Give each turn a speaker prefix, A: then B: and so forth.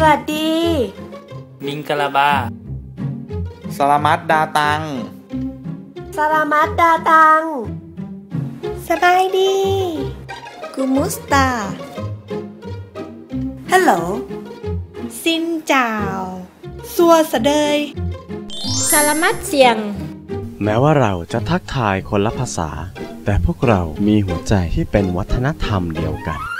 A: วัสดี
B: มิงกะลาบา
C: สลามัดดาตัง
A: สลามัดดาตัง
D: สบายดีกูมุสตา
A: ฮัลโหล
D: ซินเจ้าซัวสะเดย
E: สลามัดเสียง
F: แม้ว่าเราจะทักทายคนละภาษาแต่พวกเรามีหัวใจที่เป็นวัฒนธรรมเดียวกัน